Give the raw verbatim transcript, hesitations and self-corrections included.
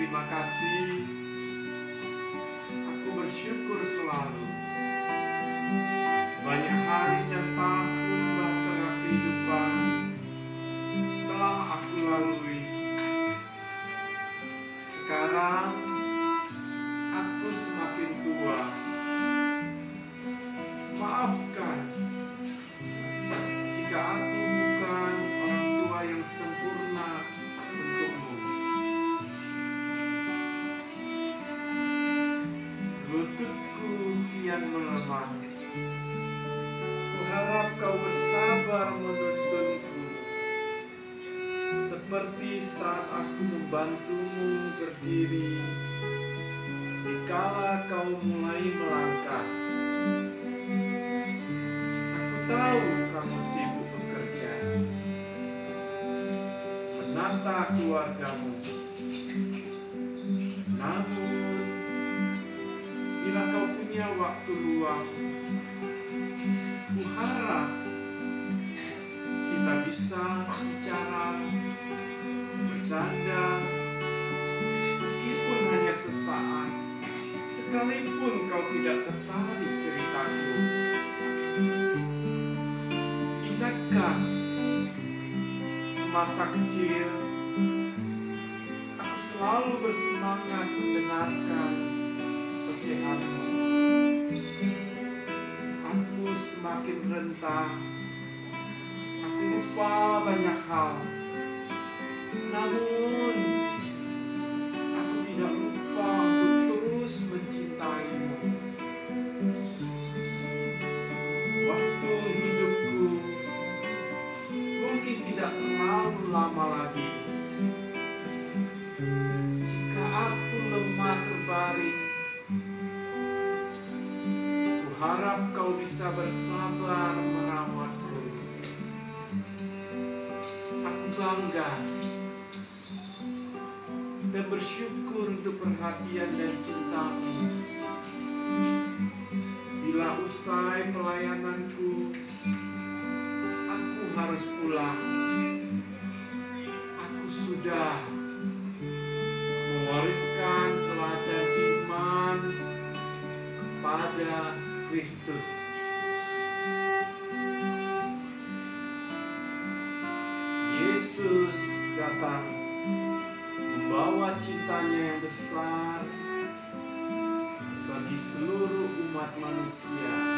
terima kasih. Aku bersyukur selalu. Banyak hari dan tahun bahtera kehidupan telah aku lalui. Sekarang aku semakin tua. Maafkan jika aku bukan orang tua yang sempurna untukmu. Lututku kian melemah. Kuharap kau bersabar menuntunku, seperti saat aku membantumu berdiri dikala kau mulai melangkah. Aku tahu kamu sibuk bekerja, menata keluargamu. Namun, bila kau punya waktu luang, kuharap kita bisa bicara, bercanda, meskipun hanya sesaat, sekalipun kau tidak tertarik ceritaku. Ingatkah semasa kecil aku selalu bersemangat mendengarkan ocehanmu. Aku semakin rentah, aku lupa banyak hal. Namun aku tidak lupa untuk terus mencintaimu. Waktu hidupku mungkin tidak terlalu lama lagi. Jika aku lemah terbaring, kuharap kau bisa bersabar merawatku. Aku bangga dan bersyukur untuk perhatian dan cintamu. Bila usai pelayananku, aku harus pulang. Aku sudah mewariskan teladan iman kepada Kristus. Yesus datang membawa cintanya yang besar bagi seluruh umat manusia.